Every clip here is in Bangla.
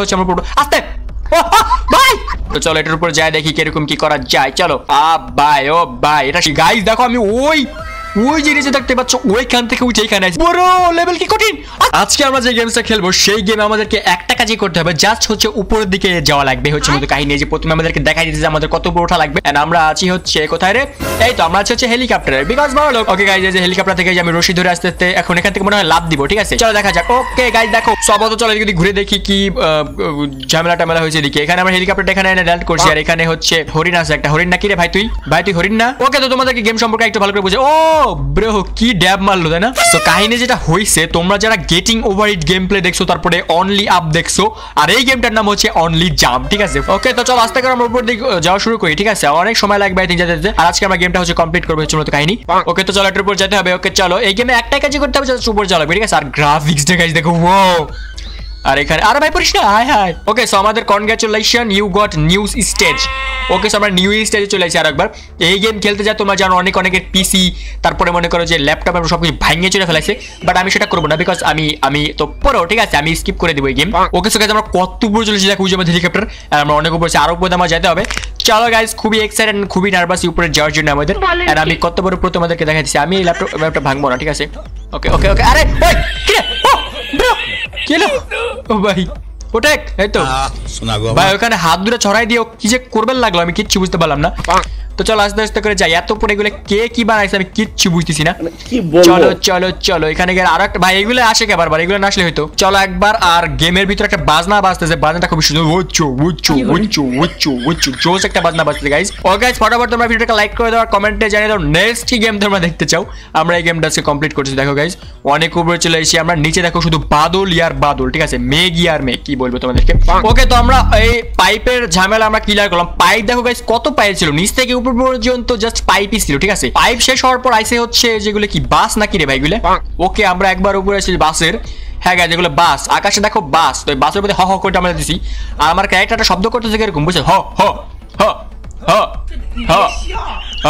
হচ্ছে আমরা পুরো আস্তে ভাই। তো চলো এটার উপর যাই দেখি কিরকম কি করা যায়। চলো ভাই ও ভাই এটা গাইস দেখো আমি ওই জিনিসে দেখতে পাচ্ছ ওইখান থেকে উঠে এখানে আসি। বড় লেভেল কি কঠিন। আজকে আমরা যে গেমসটা খেলবো সেই গেমে আমাদেরকে একটা কাজই করতে হবে, জাস্ট হচ্ছে উপরের দিকে যাওয়া লাগবে। হচ্ছে মধ্যে কাহিনী যে প্রথমে আমাদেরকে দেখাই দিতে যে আমাদের কত উপরে ওঠা লাগবে। এন্ড আমরা আছি হচ্ছে কোথায় রে, এই তো আমরা আছি হচ্ছে হেলিকপ্টারে, বিকজ বড় লোক। ওকে গাইস এই যে হেলিকপ্টার থেকে আমি রশি ধরে আস্তে আস্তে এখন এখান থেকে মনে হয় লাভ দিব। ঠিক আছে চলো দেখা যাক। ওকে গাইস দেখো সবত চলো এদিকে ঘুরে দেখি কি ঝামেলা টামেলা হয়েছে এদিকে। এখানে আমরা হেলিকপ্টারটা এখানে এনে ল্যান্ড করছি আর এখানে হচ্ছে হরিণ আছে একটা। হরিণ নাকি রে ভাই তুই হরিণ না? ওকে তো তোমাদেরকে গেম সম্পর্কে একটু ভালো করে বুঝে। ও ব্রো কি ড্যাব মারলো তাই না? তো কাহিনী যেটা হইছে তোমরা যারা getting over it game play দেখছো তারপরে অনলি আপ দেখছো আর এই গেমটার নাম হচ্ছে অনলি জাম্প। ঠিক আছে ওকে তো চলো আস্তে করে আমরা উপর দিকে যাওয়া শুরু করি। ঠিক আছে অনেক সময় লাগবে আই থিংক যেতে। আর আজকে আমরা গেমটা হচ্ছে কমপ্লিট করবো হচ্ছে মূলত কাহিনী। ওকে তো চলো এটার উপর যেতে হবে। ওকে চলো এই গেমে একটাই কাজই করতে হবে, উপর যাওয়া লাগবে। ঠিক আছে আর গ্রাফিক্সটা গাইস দেখো ওয়াও। আর এখানে আরে ভাই পড়িস না হাই হাই। ওকে সো আমাদের congratulation you got new stage. Okay so আমরা নিউ স্টেজে চলে আসি আরেকবার। এই গেম খেলতে যা তোমরা জানো অনেকের পিসি তারপরে মনে করো যে ল্যাপটপ আমরা সবকিছু ভাঙিয়ে চলে ফেলাইছে, বাট আমি সেটা করবো না বিকজ আমি তো পড়ো। ঠিক আছে আমি স্কিপ করে দিব এই গেম। ওকে সো গাইস আমরা কত উপরে চলেছি দেখো ওই যে আমাদের হেলিকপ্টার আর আমরা অনেক উপরে আরো উপরে আমার যেতে হবে। চলো গাইস খুবই এক্সাইটেড খুবই নার্ভাস উপরে যাওয়ার জন্য আমাদের। আর আমি কত বড় উপরে তোমাদেরকে দেখাচ্ছি। আমি এই ল্যাপটপ ভাঙবো না। ঠিক আছে ওকে ওকে ওকে আরে ওই কি রে ও ব্রো কি হলো ও ভাই ওটা এই তো ভাই ওখানে হাত দুটো ছড়াই দিও কি যে করবেন লাগলো আমি কিচ্ছু বুঝতে পারলাম না। তো চলো আস্তে আস্তে করে যাই। এত পরে এগুলো কে কি বানাইছে আমি কিচ্ছু বুঝতেছি না। চলো চলো চলো এখানে গিয়ে আর একটা ভাই এগুলো আসে কে বারবার, এগুলো না আসলে হয়তো। চলো একবার আর গেমের ভিতরে একটা বাজনা বাজতেছে, বাজনাটা খুব সুন্দর উচ্চু উচ্চু উচ্চু উচ্চু উচ্চু জোস একটা বাজনা বাজতেছে গাইস। ও গাইস ফটাফট তোমরা ভিডিওটাকে লাইক করে দাও আর কমেন্টে জানিয়ে দাও নেক্সট কি গেম তোমরা দেখতে চাও। আমরা এই গেমটা আজকে কমপ্লিট করছি। দেখো গাইস অনেক উপরে চলে এসেছি আমরা, নিচে দেখো শুধু বাদল ইয়ার বাদল। ঠিক আছে মেঘ ইয়ার মেঘ কি বলবো তোমাদেরকে। ওকে তো আমরা এই পাইপের ঝামেলা আমরা ক্লিয়ার করলাম। পাইপ দেখো গাইস কত পাইপ ছিল, নিচ থেকে উপর পর্যন্ত জাস্ট পাইপই ছিল। ঠিক আছে পাইপ শেষ হওয়ার পর আইসে হচ্ছে যেগুলো কি বাস নাকি রে ভাইগুলো। ওকে আমরা একবার উপরে আছি বাসের। হ্যাঁ গাইস যেগুলো বাস আকাশে দেখো বাস, তো বাসের মধ্যে হ হ করে আমরা দিছি আর আমার ক্যারেক্টারটা শব্দ করতেছে এরকম বুঝছো হ হ হ হ হ হ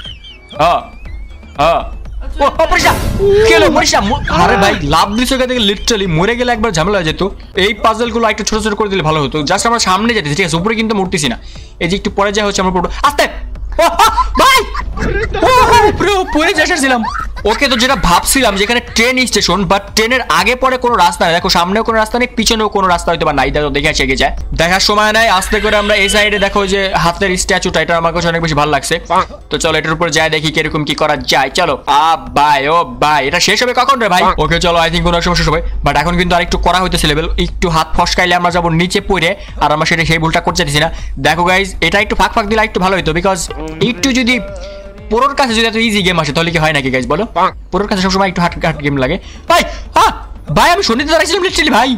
হ হ। ও পরিশা কেলো পরিশা আরে ভাই লাভ দিছো থেকে লিটারালি মরে গেলে একবার ঝামেলা হয়ে যেত। এই পাজলগুলো একটু ছোট ছোট করে দিলে ভালো হতো। জাস্ট আমরা সামনে যেতেছি। ঠিক আছে উপরে কিন্তু মরতেছি না। এই যে একটু পরে যা হচ্ছে আমরা পুরো আস্তে ভাই পুরো পরে যাচ্ছিলাম। ওকে তো যেটা ভাবছিলাম যেখানে ট্রেন স্টেশন বাট ট্রেনের আগে পরে কোনো রাস্তা নেই। দেখো সামনেও কোনো রাস্তা নেই পিছনেও কোনো রাস্তা হয়তো বা নাই। দেখো দেখে আসে এগিয়ে যায় দেখার সময় নাই। আস্তে করে আমরা এই সাইডে দেখো যে হাতের স্ট্যাচুটা এটা আমার কাছে অনেক বেশি ভালো লাগছে। তো চলো এটার উপর যাই দেখি কিরকম কি করা যায়। চলো ভাই ও ভাই এটা শেষ হবে কখন রে ভাই? ওকে চলো আই থিঙ্ক কোনো সময় শেষ হবে বাট এখন কিন্তু আরেকটু করা হইতেছে লেভেল। একটু হাত ফসকাইলে আমরা যাবো নিচে পড়ে আর আমরা সেটা সেই ভুলটা করতে চাইছি না। দেখো গাইজ এটা একটু ফাঁক ফাঁক দিলে একটু ভালো হইতো বিকজ একটু যদি পুরোর কাছে যদি এত ইজি গেম আসে তাহলে কি হয় নাকি গাইজ বলো? পুরোর কাছে সবসময় একটু হাট হাট গেম লাগে ভাই। হ্যাঁ ভাই আমি শুনতে চাইছিলাম লিটারালি ভাই।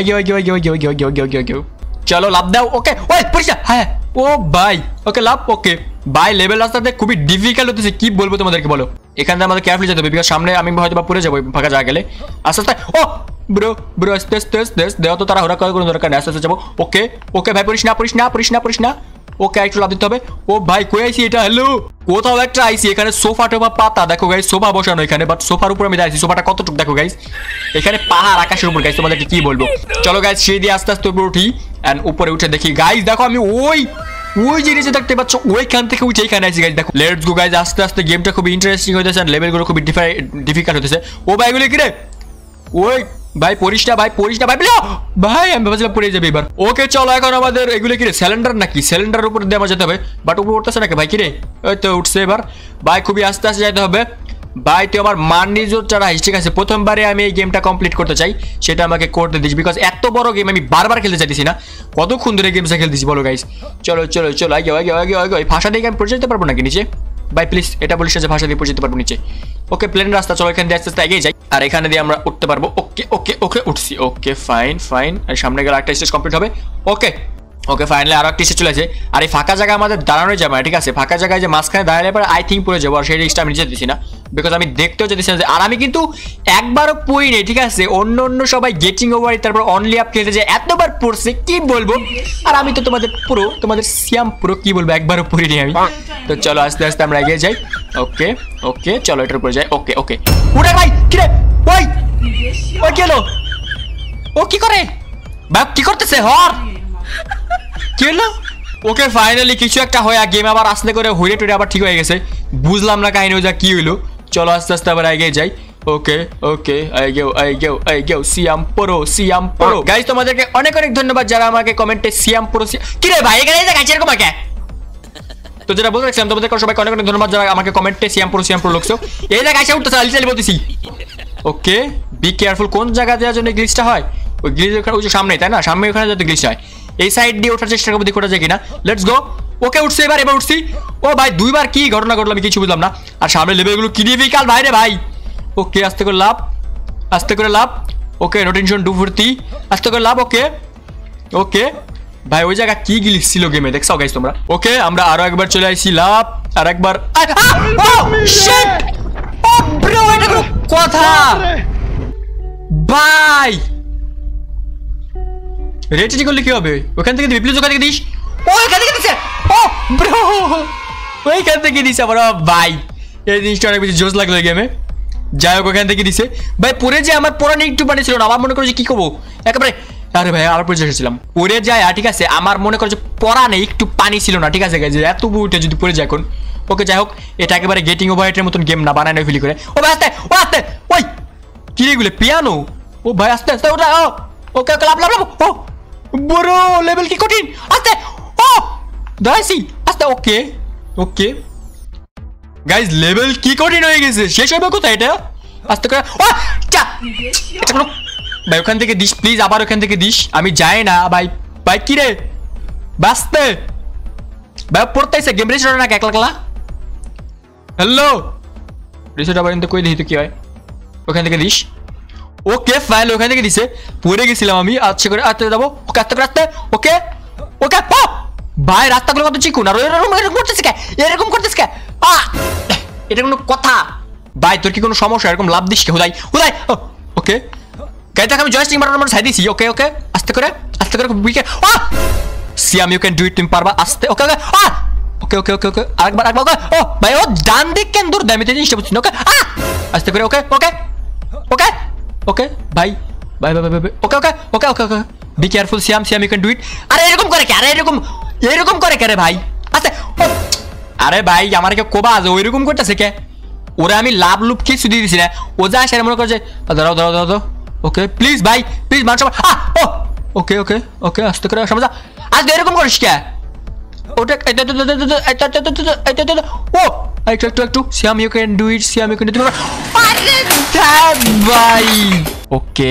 চলো লাভ দাও। ওকে ওই পরিষ্কার হ্যাঁ ও ভাই ওকে লাভ। ওকে ভাই লেভেল রাস্তাতে খুবই ডিফিকাল্ট হতেছে কি বলবো তোমাদেরকে বলো। এখানে আমাদের কেয়ারফুলি যেতে হবে বিকজ সামনে আমি হয়তো বা পড়ে যাবো ফাঁকা জায়গা গেলে। আস্তে আস্তে ও ব্রো ব্রো আস্তে আস্তে আস্তে দেওয়া তো তারা ওরা কোনো দরকার নেই। আস্তে আস্তে যাবো। ওকে ওকে ভাই পড়িস না পড়িস না পড়িস না পড়িস না। ওকে একটু লাভ দিতে হবে। ও ভাই কই আইছি এটা হ্যালো কোথাও একটা আইছি। এখানে সোফা টোফা পাতা দেখো গাইস সোফা বসানো এখানে বাট সোফার উপর আমি দাঁড়াইছি। সোফাটা কতটুকু দেখো গাইস এখানে পাহাড় আকাশের উপর গাইস তোমাদেরকে কি বলবো। চলো গাইস সেই দিয়ে আস্তে আস্তে উপরে উঠি এন্ড উপরে উঠে দেখি গাইস দেখো আমি ওই জিনিসে দেখতে পাচ্ছ ওইখান থেকে উঠে এখানে আইছি গাইস। দেখো লেটস গো গাইস আস্তে আস্তে গেমটা খুব ইন্টারেস্টিং হইতেছে এন্ড লেভেলগুলো খুব ডিফিকাল্ট হইতেছে। ও ভাই এগুলো কি রে ওই ভাই পড়িস না ভাই পড়িস না ভাই ভাই আমি ভাবছিলাম পড়ে যাবে এবার। ওকে চলো এখন আমাদের এগুলো কি রে সিলিন্ডার নাকি সিলিন্ডারের উপর দিয়ে আমার যেতে হবে বাট উপর উঠতেছে নাকি ভাই কি রে। ওই তো উঠছে এবার ভাই খুবই আস্তে আস্তে যেতে হবে ভাই। তুই আমার মান নিজের চাড়াইস ঠিক আছে। প্রথমবারে আমি এই গেমটা কমপ্লিট করতে চাই সেটা আমাকে করতে দিস বিকজ এত বড় গেম আমি বারবার খেলতে চাইতেছি না। কতক্ষণ ধরে গেমটা খেলতেছি বলো গাইস। চলো চলো চলো আগে আগে আগে আগে ভাষা দিয়ে আমি পড়ে যেতে পারবো নাকি নিচে ভাই প্লিজ এটা বলিস যে ভাষা দিয়ে পড়ে যেতে পারবো নিচে। ওকে প্লেন রাস্তা চলো এখান দিয়ে আস্তে আস্তে এগিয়ে যাই আর এখানে দিয়ে আমরা উঠতে পারবো। ওকে ওকে ওকে উঠছি। ওকে ফাইন ফাইন আর সামনে গেলে একটা স্টেজ কমপ্লিট হবে। ওকে ওকে ফাইনালি আরো একটা স্টেজ চলে আসে আর এই ফাঁকা জায়গা আমাদের দাঁড়ানো যাবে না। ঠিক আছে ফাঁকা জায়গায় যে মাঝখানে দাঁড়ালে পরে আই থিঙ্ক পড়ে যাবো আর সেই রিস্কটা আমি নিচে দিচ্ছি না বিকজ আমি দেখতেও যেতেছি না। আর আমি কিন্তু একবারও পড়ি নেই ঠিক আছে। অন্য সবাই গেটিং ওভার তারপর অনলি আপ খেলতে যায় এতবার পড়ছে কি বলবো। আর আমি তো তোমাদের পুরো তোমাদের সিয়াম পুরো কি বলবো একবারও পড়ি নেই আমি। তো চলো আস্তে আস্তে আমরা এগিয়ে যাই। ওকে ওকে চলো এটার উপরে যাই। ওকে ওকে উঠে ভাই কি রে ওই ওই কি হলো ও কি করে ভাই কি করতেছে হর কি হলো ওকে ফাইনালি কিছু একটা হয়ে গেম আবার আস্তে করে হইরে টুরে আবার ঠিক হয়ে গেছে বুঝলাম না কাহিনী ওটা কি হইলো চলো আস্তে আস্তে আবার এগিয়ে যাই ওকে ওকে আই গেও সিয়াম প্রো গাইস তোমাদেরকে অনেক অনেক ধন্যবাদ যারা আমাকে কমেন্টে সিয়াম প্রো কি রে ভাই এখানে এই গাইস এরকম আকে তো যেটা বলতে চাইছিলাম তোমাদেরকে সবাইকে অনেক অনেক ধন্যবাদ যারা আমাকে কমেন্টে সিয়াম প্রো লিখছো এই জায়গায় এসে উঠতেছে আলচালি বলতেছি ওকে বি কেয়ারফুল কোন জায়গা দেওয়ার জন্য গ্লিচটা হয় ওই গ্লিচ ওই যে সামনে তাই না সামনে ওখানে যাতে গ্লিচ হয় এই সাইড দিয়ে ওঠার চেষ্টা করবো দেখে ওঠা যায় কিনা লেটস গো ওকে উঠছে এবার উঠছি ও ভাই দুইবার কি ঘটনা ঘটলো আমি কিছু বুঝলাম না আর সামনে লেভেলগুলো কি ডিফিকাল্ট ভাই রে ভাই ওকে আস্তে করে লাভ ওকে নো টেনশন 240 আস্তে করে লাভ ওকে ওকে ভাই ওই জায়গা কি গ্লিচ ছিল গেমে দেখছো গাইস তোমরা ওকে আমরা আরো একবার চলে আইছি লাভ আর একবার ও শিট ও ব্রো এটা কোনো কথা ভাই রেটিং করলে কি হবে ওখান থেকে দিবি প্লিজ ওখান থেকে দিস ও এখান থেকে দিছে ও ব্রো ওইখান থেকে দিছে আবার ভাই এই জিনিসটা অনেক বেশি জোশ লাগলো গেমে যাই হোক ওখান থেকে দিছে ভাই পরে যে আমার পড়ানি একটু পানি ছিল না আমার মনে করছে কি করবো একেবারে আরে ভাই আবার পরে এসেছিলাম পরে যায় ঠিক আছে আমার মনে করছে পড়া নেই একটু পানি ছিল না ঠিক আছে যে এত বুটে যদি পড়ে যায় এখন ওকে যাই হোক এটা একেবারে গেটিং ওভারহেডের মতন গেম না বানানো ফিল করে ও ভাই আস্তে ওই কি রে গুলো পিয়ানো ও ভাই আস্তে ওটা ও ওকে লাভ ও বড় লেভেল কি কঠিন আস্তে ও দাইছি আস্তে ওকে গাইস লেভেল কি কঠিন হয়ে গেছে শেষ হবে কোথায় এটা আস্তে করে ও চা এটা কোনো ভাই ওখান থেকে দিস প্লিজ আবার ওখান থেকে দিস আমি যাই না ভাই কি রে বাস্তে ভাই পড়তেছে গেম রেস্ট না একলা হ্যালো রিসেট আবার কিন্তু কই দেখি তো কি হয় ওখান থেকে দিস ওকে ফাইল ওখান থেকে দিছে পড়ে গেছিলাম আমি আচ্ছা করে আস্তে যাবো ওকে আস্তে করে আস্তে ওকে ভাই রাস্তাগুলো কত চিকুন আর এরকম করতেছে কে এটা কোনো কথা ভাই তোর কি কোনো সমস্যা এরকম লাভ দিস কে হুদাই ওকে গাইতে আমি জয়স্টিক মারার সাইড দিছি ওকে আস্তে করে উইকে Siam you can do it তুমি পারবা আস্তে ওকে আরেকবার ও ভাই ও ডান দিক কেন দূর দামি জিনিসটা বুঝছি ওকে আস্তে করে ওকে ভাই okay be careful Siam you can do it আরে এরকম করে কে এরকম করে কে রে ভাই আস্তে আরে ভাই আমার কে কোবা আছে ওইরকম করতেছে কে ওরে আমি লাভ লুপ কিছু দিয়ে দিছি না ও যা সে মনে করছে দাঁড়াও ওকে প্লিজ ভাই প্লিজ মানুষ ওকে আস্তে করে সমঝা আজকে এরকম করিস কে ওটা ও একটু Siam you can do it ভাই ওকে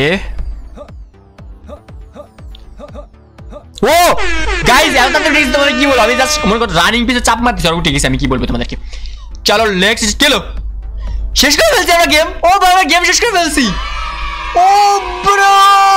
ও গাইস এখন তো প্লিজ তোমাদের কি বলবো আমি জাস্ট মনে করো রানিং পিছে চাপ মারতেছি আর উঠে গেছি আমি কি বলবো তোমাদেরকে চলো নেক্সট খেলো শেষ করে ফেলছি আমরা গেম ও বাবা গেম শেষ করে ফেলছি ও ব্রো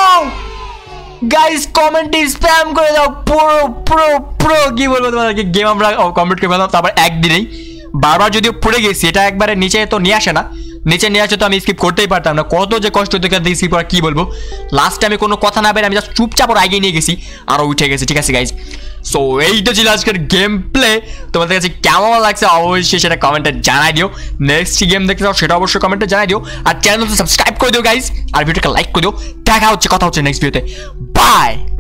গাইস কমেন্টে স্প্যাম করে দাও পুরো কি বলবো তোমাদেরকে গেম আমরা কমপ্লিট করে ফেললাম তারপর একদিনেই বারবার যদিও পড়ে গেছি এটা একবারে নিচে তো নিয়ে আসে না নিচে নিয়ে আসে তো আমি স্কিপ করতেই পারতাম না কত যে কষ্ট হতে গেছে স্কিপ করা কি বলবো লাস্টে আমি কোনো কথা না বের আমি জাস্ট চুপচাপ ওর আগে নিয়ে গেছি আরও উঠে গেছি ঠিক আছে গাইজ সো এইটা ছিল আজকের গেম প্লে তোমাদের কাছে কেমন লাগছে অবশ্যই সেটা কমেন্টে জানাই দিও নেক্সট গেম দেখতে চাও সেটা অবশ্যই কমেন্টে জানাই দিও আর চ্যানেলটা সাবস্ক্রাইব করে দিও গাইজ আর ভিডিওটাকে লাইক করে দিও দেখা হচ্ছে কথা হচ্ছে নেক্সট ভিডিওতে বাই